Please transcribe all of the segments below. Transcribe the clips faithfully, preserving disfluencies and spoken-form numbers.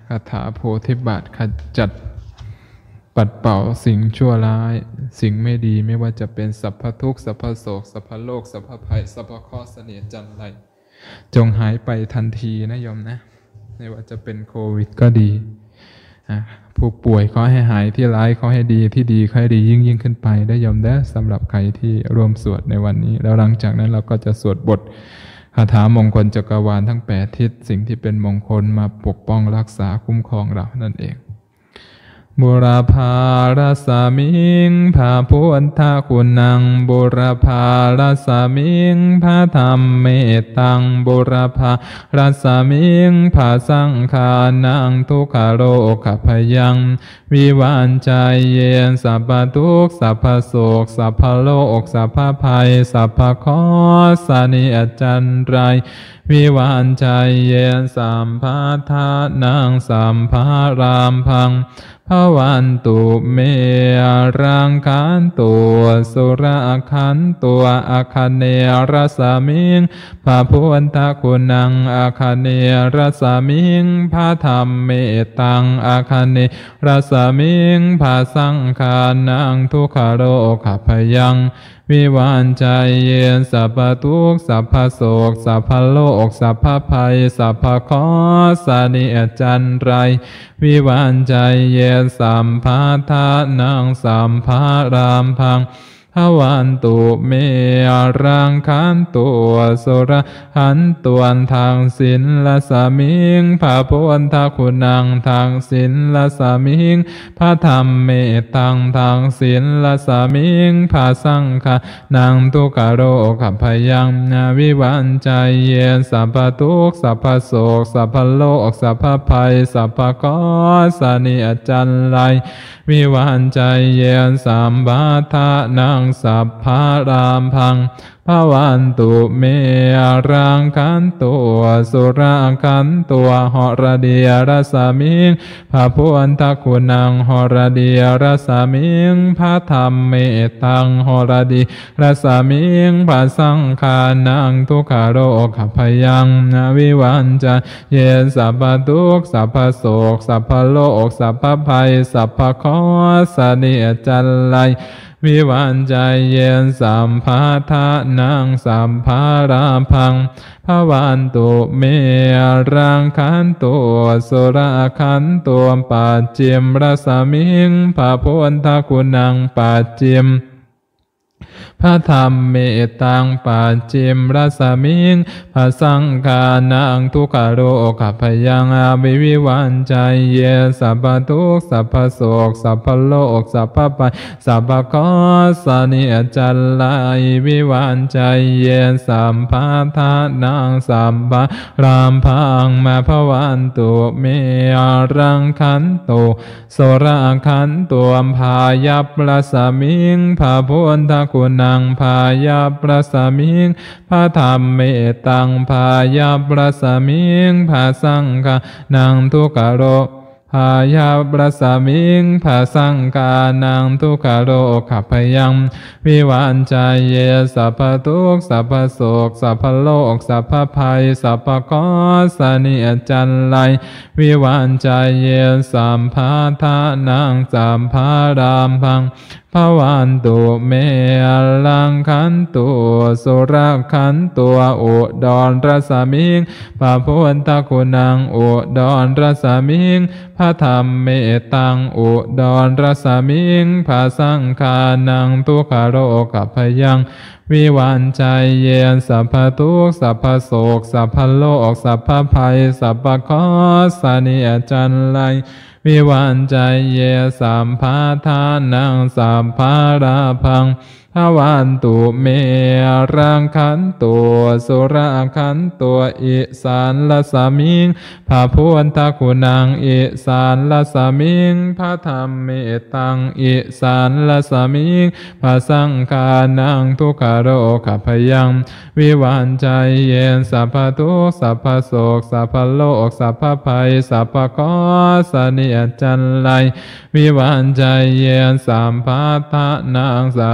คาถาโพธิบาทขจัดปัดเป่าสิ่งชั่วร้ายสิ่งไม่ดีไม่ว่าจะเป็นสัพพทุกข์สัพพโศกสัพพโลกสัพพภัยสัพพเคราะห์เสนียดจันไรจงหายไปทันทีนะโยมนะไม่ว่าจะเป็นโควิดก็ดีผู้ป่วยขอให้หายที่ร้ายขอให้ดีที่ดีขอให้ดียิ่งยิ่งขึ้นไปได้โยมนะสำหรับใครที่ร่วมสวดในวันนี้แล้วหลังจากนั้นเราก็จะสวดบทคาถามงคลจักรวาลทั้งแปดทิศสิ่งที่เป็นมงคลมาปกป้องรักษาคุ้มครองเรานั่นเองบุรพาราสามิงพาพุทธคุณังบุรพาราสามิงพาธรรมเมตังบุรพาราสามิงพาสังขานังทุกขโรคพยังวิวันใจเยนสัพพทุกข์สัพพโศกสัพพโลกสัพพภัยสัพพเคราะห์สนีอจันไรวิวันใจเยนสัมภาทานังสัมภารามพังภวันตุเมรังคันตัวสุราคันตัวอาคเนรสามิงพระพุทธคุณังอาคเนรสามิงพระธรรมเมตังอาคเนรสามิงพระสังฆานังทุกขโรคพยังวิวันใจเยนสัพพทุกข์สัพพโศกสัพพโลกสัพพภัยสัพพเคราะห์สนีอจันไรวิวันใจเยนสัมภาทานังสัมภารามพังภวันตุเมรังคันตัวสุรหันตวนทางศีลสามิงพระพุทธคุณังทางศีลสามิงพระธรรมเมตังทางศีลสามิงพระสังฆานังทุกขโรคพยังนาวิวันใจเยนสัพพทุกข์สัพพโศกสัพพโลกสัพพภัยสัพพเคราะห์สนีอจันไรวิวันใจเยนสัมภาทานังสัพพารามพังภวันตุเมรังคันตัวสุราคันตัวหรเดียรสามิงพระพุทธคุณังหรเดียรสามิงพระธรรมเมตังหรดีรสามิงพระสังฆานังทุกขโรคพยังวิวันจะเยนสัพพทุกข์สัพพโศกสัพพโลกสัพพภัยสัพพเคราะห์สนีอจันไรวิวันใจเยนสัมภาทานังสัมภาราพังภวันตุเมรังคันตัวสุราคันตัวปัจเจมรสามิงพระพุทธคุณังปัจเจมพระธรรมเมตังปัจเจมรสามิงพระสังฆานังทุกขโรคพยังอาวิวิวันใจเยสัพพทุกข์สัพพโศกสัพพโลกสัพพภัยสัพพเคราะห์สนีอจันไรวิวันใจเยสัมภาทานังสัมภารามพังมาภวันตุเมรังคันตุโสราคันตัวพายัปรสามิงพระพุทธคุณังพายาปรสามิงพระธรรมเมตังพายาปรสามิงพระสังฆานังทุกขโรพายาปรสามิงพระสังฆานังทุกขโรคพยังวิวันใจเยสัพพทุกข์สัพพโศกสัพพโลกสัพพภัยสัพพเคราะห์สนีอจันไรวิวันใจเยสัมภาทานังสัมภารามพังภวันตุเมลังคันตัวสุราคันตัวอุดรรสามิงพระพุทธคุณังอุดรรสามิงพระธรรมเมตังอุดรรสามิงพระสังฆานังทุกขโรคพยังวิวันใจเยนสัพพทุกข์สัพพโศกสัพพโลกสัพพภัยสัพพเคราะห์สนีอจันไรวิวันใจเยสัมภาทานังสัมภาราพังภวันตุเมรังคันตัวสุราคันตัวอิสานลสามิงพระพุทธคุณังอิสานลสามิงพระธรรมเมตังอิสานลสามิงพระสังฆานังทุกขโรคพยังวิวันใจเยนสัพพทุกข์สัพพโศกสัพพโลกสัพพภัยสัพพเคราะห์สนีอจันไรวิวันใจเยนสัมภาทานังสัมภา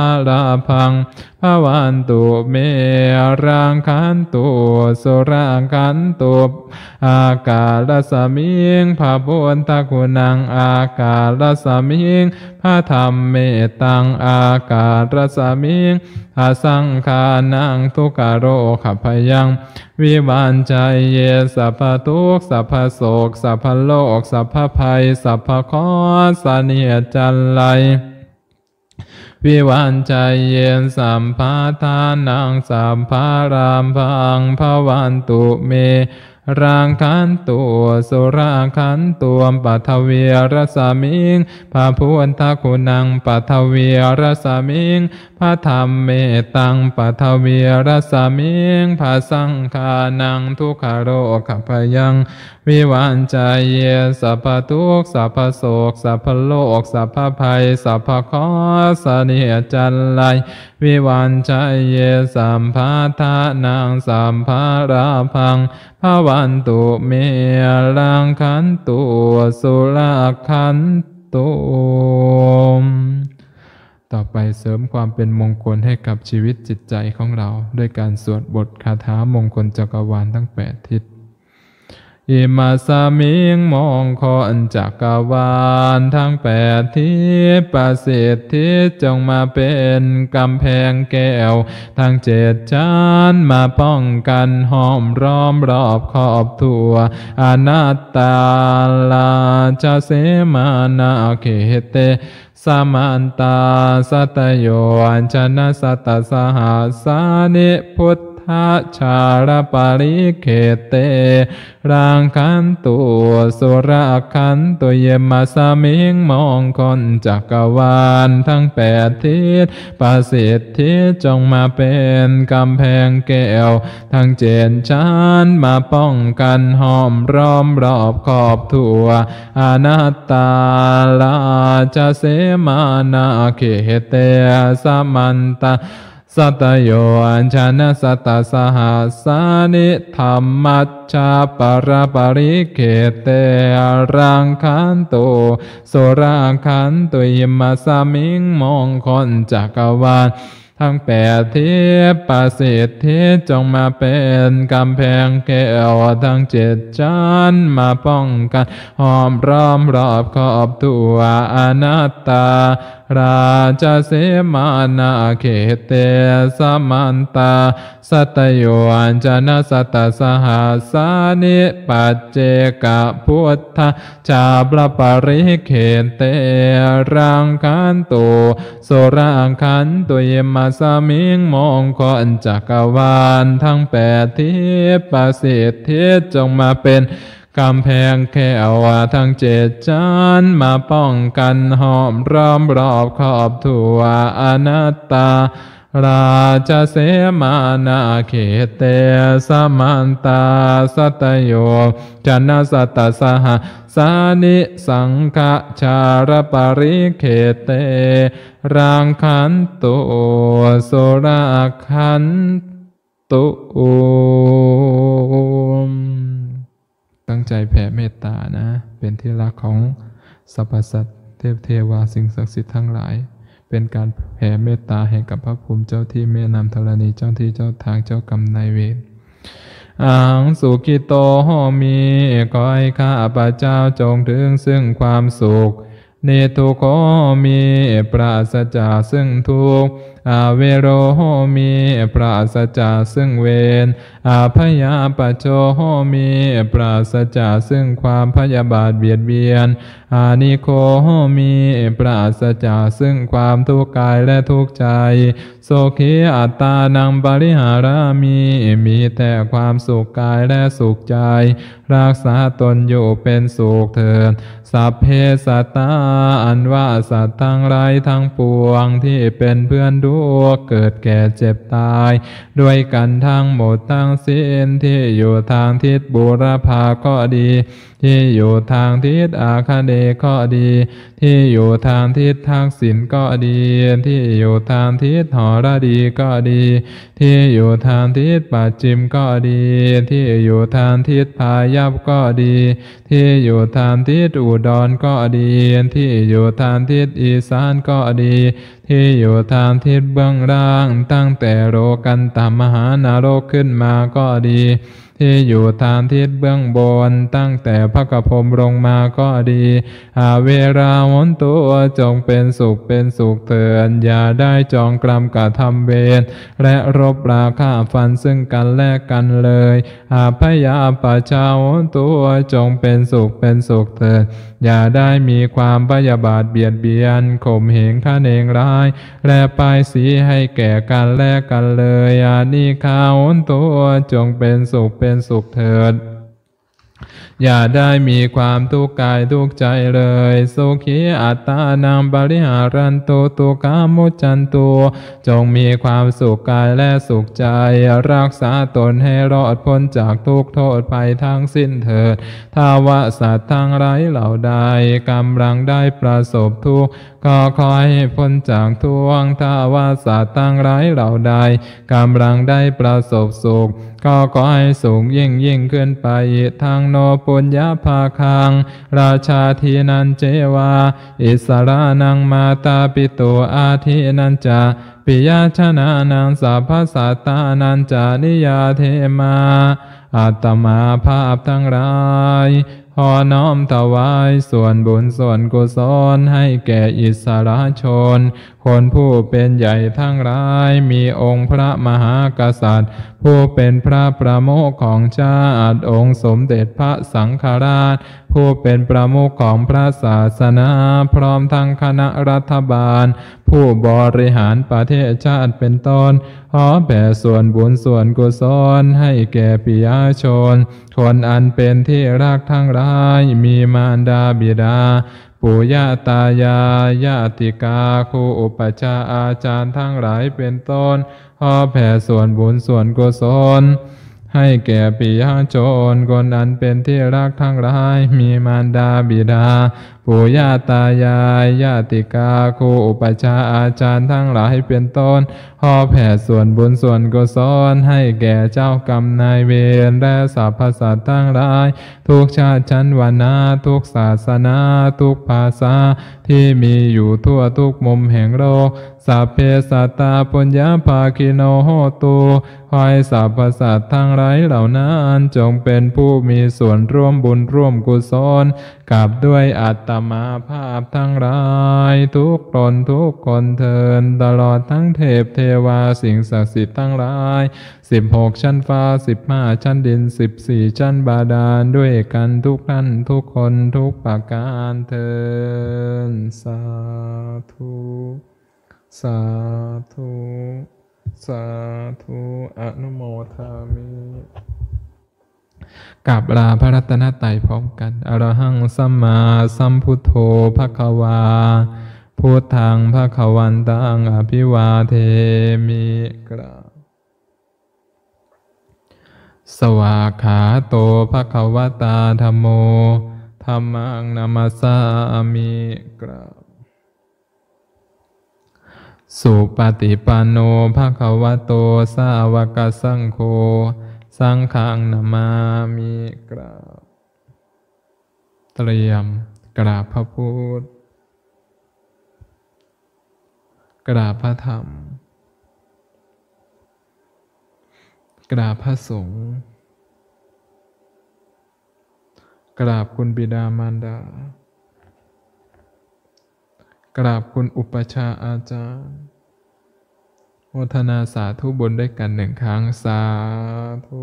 ลาพังภวันตุเมรังคันตุสุรังคันตุอากาลสมิงพระพุทธคุณังอากาลสมิงพระธรรมเมตังอากาลสมิงอสังขานังทุกขโรคพยังวิวันใจเยสัพพทุกข์สัพพโศกสัพพโลกสัพพภัยสัพพเคราะห์เสนียดจันไรวิวันใจเย็นสัมภาทานังสัมภารามพังภวันตุเมรังคันตุสุราคันตุปัทเวรสมิงพระพุทธคุณังปัทเวรสมิงพระธรรมเมตังปัทเวรสมิงพระสังฆานังทุกขโรคพยังวิวันใจเยสัพพทุกข์สัพพโศกสัพพโลกสัพพภัยสัพพเคราะห์เสนียดจันไรวิวันใจเยสัมภาทานังสัมภาราพังภวันตุเมรังคันตุสุราคันตุต่อไปเสริมความเป็นมงคลให้กับชีวิตจิตใจของเราด้วยการสวดบทคาถามงคลจักรวาลทั้งแปดทิศอิมาสมิงมองคอนจักรวาลทั้งแปดทิศประสิทธิจงมาเป็นกำแพงแก้วทั้งเจ็ดชั้นมาป้องกันห้อมร้อมรอบขอบทั่วอนัตตาลาจเสมานาเขเตสมันตาสัตโยอัญชนะสัตตสหัสสานิพุทธชาลปาริเขเตรังคันตุสุราคันตุเยมาสมิงมองคนจักรวาลทั้งแปดทิศประสิทธิจงมาเป็นกำแพงแก้วทั้งเจ็ดชั้นมาป้องกันห้อมร้อมรอบขอบทั่วอนัตตาลาจเสมานาเขเตสมันตาสัตโยอัญชนะสัตตสหัสสานิธรรมัจจาปรปริเขเตรังคันตุสุราคันตุยิมัสมิงมงคลจักรวาลทั้งแปดทิศประสิทธิจงมาเป็นกำแพงแก้วทั้งเจ็ดชั้นมาป้องกันห้อมร้อมรอบขอบทั่วอนัตตาราชเสมานาเขเตสมันตาสัตโยอัญชนะสัตตสหัสสานิปัจเจกพุทธชาปรปริเขเตรังคันตุสุรังคันตุเยมาสมิงมงคลจักรวาลทั้งแปดทิศประสิทธิจงมาเป็นกำแพงแก้วทั้งเจ็ดชั้นมาป้องกันห้อมร้อมรอบขอบทั่วอนัตตาราชเสมานาเขเตสมันตาสัตโยจันสัตตสหัสสานิสังฆชารปาริเขเตรังคันตุสุราคันตุตั้งใจแผ่เมตตานะเป็นที่รักของสรรพสัตว์เทพเทวาสิ่งศักดิ์สิทธิ์ทั้งหลายเป็นการแผ่เมตตาให้กับพระภูมิเจ้าที่แม่นำธรณีเจ้าที่เจ้าทางเจ้ากรรมนายเวรอังสุขิโตโหมีขอให้ข้าพระเจ้าจงถึงซึ่งความสุขเนทุโคมีปราศจากซึ่งทุกข์อาเวโรโหมีปราศจากซึ่งเวรอาพยาปโจโหมีปราศจากซึ่งความพยาบาทเบียดเบียนอานิโคโหมีปราศจากซึ่งความทุกข์กายและทุกข์ใจโสขีอัตตานังปริหารามีมีแต่ความสุขกายและสุขใจรักษาตนอยู่เป็นสุขเถิดสัพเพสัตตาอันว่าสัตว์ทั้งหลายทั้งปวงที่เป็นเพื่อนทุกข์เกิดแก่เจ็บตายด้วยกันทั้งหมดทั้งสิ้นที่อยู่ทางทิศบูรพาก็ดีที่อยู่ทางทิศอาคเนย์ก็ดีที่อยู่ทางทิศทักษิณก็ดีที่อยู่ทางทิศหรดีก็ดีที่อยู่ทางทิศปัจฉิมก็ดีที่อยู่ทางทิศพายัพก็ดีที่อยู่ทางทิศอุดรก็ดีที่อยู่ทางทิศอีสานก็ดีทที่อยู่ทางทิศเบื้องล่างตั้งแต่โลกันตมหานรกขึ้นมาก็ดีที่อยู่ทางทิศเบื้องบนตั้งแต่พระกพรหมลงมาก็ดีอาเวราวนตัวจงเป็นสุขเป็นสุขเถิดอย่าได้จองกรรมกระทำเวรและรบราฆ่าฟันซึ่งกันและกันเลยอาพยาปชาวนตัวจงเป็นสุขเป็นสุขเถิดอย่าได้มีความพยาบาทเบียดเบียนข่มเหงฆ่าเองร้ายและป้ายสีให้แก่กันและกันเลยอานิคาวนตัวจงเป็นสุขเป็นสุขเถิดอย่าได้มีความทุกข์กายทุกข์ใจเลยสุขีอัตตานังบริหารันตุตุกามุจจันตุจงมีความสุขกายและสุขใจรักษาตนให้รอดพ้นจากทุกโทษภัยทั้งสิ้นเถิดถ้าว่าสัตว์ทั้งหลายเหล่าใดกำลังได้ประสบทุกข์ก็ขอให้พ้นจากทุกข์ถ้าว่าสัตว์ทั้งหลายเหล่าใดกำลังได้ประสบสุขก็ขอให้สูงยิ่งยิ่งขึ้นไปทางโนปุญญาภาคังราชาทีนันเจวาอิสรานังมาตาปิโตอาทินันจาปิยชนะนังสัพพสัตตานันจานิยาเทมาอัตมาภาพทั้งหลายขอน้อมถวายส่วนบุญส่วนกุศลให้แก่อิสระชนคนผู้เป็นใหญ่ทั้งหลายมีองค์พระมหากษัตริย์ผู้เป็นพระประมุขของชาติองค์สมเด็จพระสังฆราชผู้เป็นประมุขของพระศาสนาพร้อมทั้งคณะรัฐบาลผู้บริหารประเทศชาติเป็นต้นขอแผ่ส่วนบุญส่วนกุศลให้แก่ปิยชนคนอันเป็นที่รักทั้งหลายมีมารดาบิดาปู่ย่าตายายญาติกาครูอุปัชฌาย์อาจารย์ทั้งหลายเป็นต้นขอแผ่ส่วนบุญส่วนกุศลให้แก่ปิยชนคนอันเป็นที่รักทั้งหลายมีมารดาบิดาปู่ย่าตายายญาติกาครูอุปัชฌาย์อาจารย์ทั้งหลายเป็นต้นขอแผ่ส่วนบุญส่วนกุศลให้แก่เจ้ากรรมนายเวรและสรรพสัตว์ทั้งหลายทุกชาติชั้นวรรณะทุกศาสนาทุกภาษาที่มีอยู่ทั่วทุกมุมแห่งโลกสัพเพสัตตาปุญญาภาคิโนโหตุขอให้สรรพสัตว์ทั้งหลายเหล่านั้นจงเป็นผู้มีส่วนร่วมบุญร่วมกุศลกับด้วยอัตมาภาพทั้งหลายทุกตนทุกคนเทินตลอดทั้งเทพเทวาสิ่งศักดิ์สิทธิ์ทั้งหลายสิบหกชั้นฟ้าสิบห้าชั้นดินสิบสี่ชั้นบาดาลด้วยกันทุกท่านทุกคนทุกประการเทินสาธุสาธุสาธุอนุโมทามิกับลาพระรัตนตรัยพร้อมกันอรหังสัมมาสัมพุทโธภควาพุทธังภควันตังอภิวาเทมิกราบสวากขาโตภควตาธัมโมธัมมังนามัสสามิกราบสุปฏิปันโนภควโตสาวกสังโฆสังฆังนามามิกราบเตรียมกราบพระพุทธกราบพระธรรมกราบพระสงฆ์กราบคุณบิดามารดากราบคุณอุปัชฌาย์อาจารย์โมทนาสาธุบุญด้วยกันหนึ่งครั้งสาธุ